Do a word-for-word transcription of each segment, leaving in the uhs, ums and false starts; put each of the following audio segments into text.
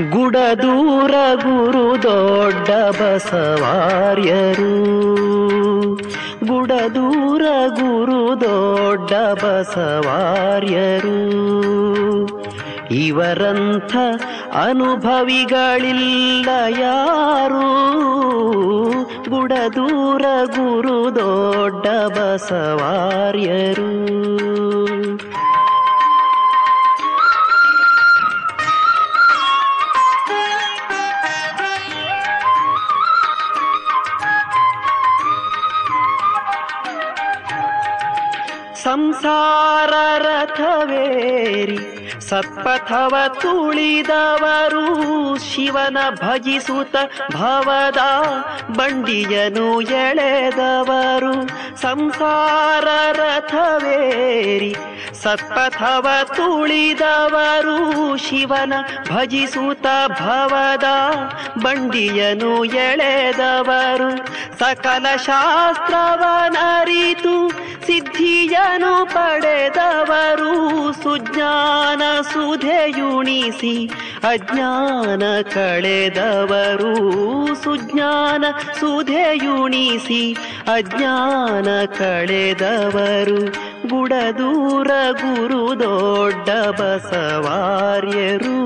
ಗುಡದೂರ ಗುರು ದೊಡ್ಡ ಬಸವಾರ್ಯರು, ಗುಡದೂರ ಗುರು ದೊಡ್ಡ ಬಸವಾರ್ಯರು. ಇವರಂಥ ಅನುಭವಿಗಳಿಲ್ಲ ಯಾರು, ಗುಡದೂರ ಗುರು ದೊಡ್ಡ ಬಸವಾರ್ಯರು. ಸಂಸಾರ ರಥವೇರಿ ಸತ್ಪಥವ ತುಳಿದವರು, ಶಿವನ ಭಜಿಸುತ್ತ ಭವದ ಬಂಡಿಯನು ಎಳೆದವರು. ಸಂಸಾರ ರಥವೇರಿ ಸತ್ಪಥವ ತುಳಿದವರು, ಶಿವನ ಭಜಿಸುತ್ತ ಭವದ ಬಂಡಿಯನು ಎಳೆದವರು. ಸಕಲ ಶಾಸ್ತ್ರವನರಿತು ಸಿದ್ಧಿಯನು ಪಡೆದವರು, ಸುಜ್ಞಾನ ಸುಧೆಯುಣಿಸಿ ಅಜ್ಞಾನ ಕಳೆದವರು. ಸುಜ್ಞಾನ ಸುಧೆಯುಣಿಸಿ ಅಜ್ಞಾನ ಕಳೆದವರು, ಗುಡದೂರ ಗುರು ದೊಡ್ಡ ಬಸವಾರ್ಯರು.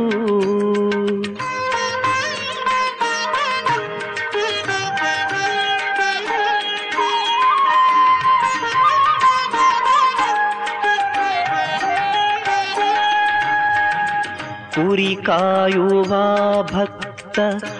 ಕುರಿ ಕಾಯುವ ಭಕ್ತ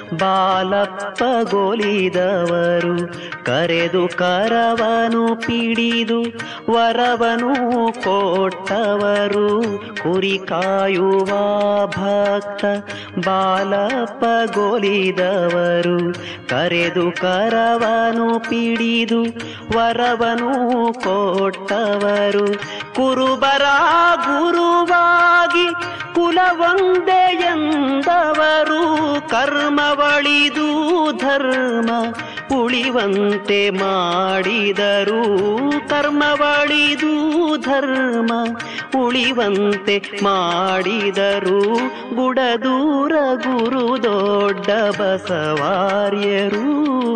ಬಾಲಪ್ಪಗೊಲಿದವರು, ಕರೆದು ಕರವನು ಪಿಡಿದು ವರವನು ಕೊಟ್ಟವರು. ಕುರಿ ಕಾಯುವ ಭಕ್ತ ಬಾಲಪ್ಪಗೊಲಿದವರು, ಕರೆದು ಕರವನು ಪಿಡಿದು ವರವನು ಕೊಟ್ಟವರು. ಕುರುಬರ ಗುರುವಾಗಿ ಕುಲವೊಂದೇ ಎಂದವರು, ಕರ್ಮವಳಿದು ಧರ್ಮ ಉಳಿವಂತೆ ಮಾಡಿದರು. ಕರ್ಮವಳಿದು ಧರ್ಮ ಉಳಿವಂತೆ ಮಾಡಿದರು, ಗುಡದೂರ ಗುರು ದೊಡ್ಡ ಬಸವಾರ್ಯರು.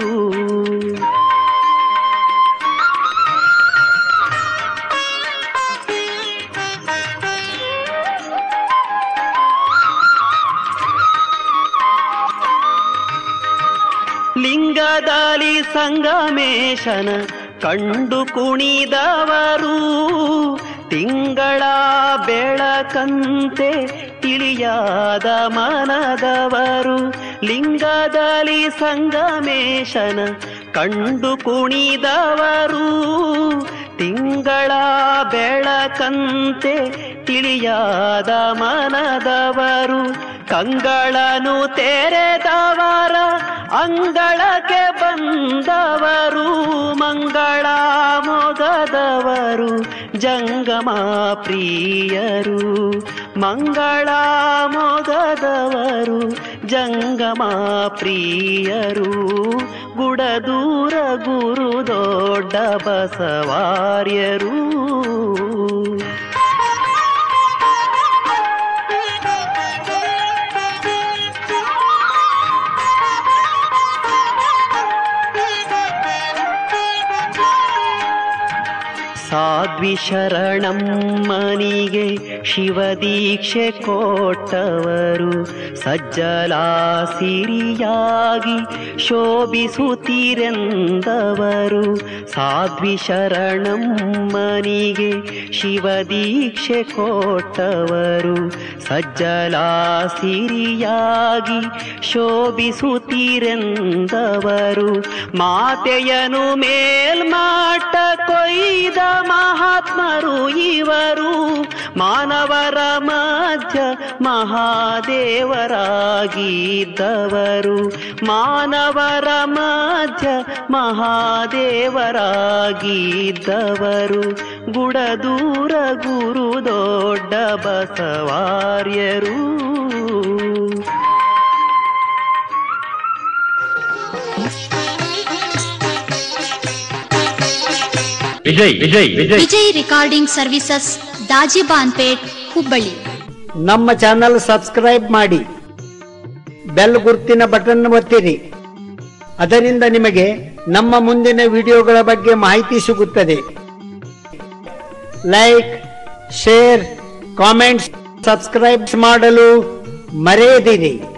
ಲಿಂಗದಾಲಿ ಸಂಗಮೇಶನ ಕಂಡು ಕುಣಿದವರು, ತಿಂಗಳ ಬೆಳಕಂತೆ ತಿಳಿಯಾದ ಮನದವರು. ಲಿಂಗದಲ್ಲಿ ಸಂಗಮೇಶನ ಕಂಡು ಕುಣಿದವರು, ತಿಂಗಳ ಬೆಳಕಂತೆ ತಿಳಿಯಾದ ಮನದವರು. ಕಂಗಳನು ತೆರೆದವರ ಅಂಗಳಕ್ಕೆ ಬಂದವರು, ಮಂಗಳ ಮೊಗದವರು ಜಂಗಮ ಪ್ರಿಯರು. ಮಂಗಳ ಮೊಗದವರು ಜಂಗಮ ಪ್ರಿಯರು, ಗುಡದೂರ ಗುರು ದೊಡ್ಡ ಬಸವಾರ್ಯರು. ಸಾಧ್ವಿ ಶರಣಮ್ಮನಿಗೆ ಶಿವದೀಕ್ಷೆ ಕೊಟ್ಟವರು, ಸಜ್ಜಲ ಸಿರಿಯಾಗಿ ಶೋಭಿಸುತ್ತೀರೆಂದವರು. ಸಾಧ್ವಿ ಶರಣಮ್ಮನಿಗೆ ಶಿವದೀಕ್ಷೆ ಕೊಟ್ಟವರು, ಸಜ್ಜಲ ಸಿರಿಯಾಗಿ ಶೋಭಿಸುತ್ತೀರೆಂದವರು. ಮಾತೆಯನು ಮೇಲ್ಮಾಟ ಕೊಯ್ದ ಮಹಾತ್ಮರು ಇವರು, ಮಾನವರ ಮಧ್ಯ ಮಹಾದೇವರಾಗಿದ್ದವರು. ಮಾನವರ ಮಧ್ಯ ಮಹಾದೇವರಾಗಿದ್ದವರು, ಗುಡದೂರ ಗುರು ದೊಡ್ಡ ಬಸವಾರ್ಯರು. Vijay Vijay Vijay Vijay recording services, Dajibanpet, Hubballi. ನಮ್ಮ ಚಾನಲ್ ಸಬ್ಸ್ಕ್ರೈಬ್ ಮಾಡಿ. ಬೆಲ್ ಗುರುತಿನ ಬಟನ್ ಒತ್ತಿರಿ. ಅದರಿಂದ ನಿಮಗೆ ನಮ್ಮ ಮುಂದಿನ ವಿಡಿಯೋಗಳ ಬಗ್ಗೆ ಮಾಹಿತಿ ಸಿಗುತ್ತದೆ. ಲೈಕ್, ಶೇರ್, ಕಾಮೆಂಟ್ಸ್, ಸಬ್ಸ್ಕ್ರೈಬ್ ಮಾಡಲು ಮರೆಯದಿರಿ.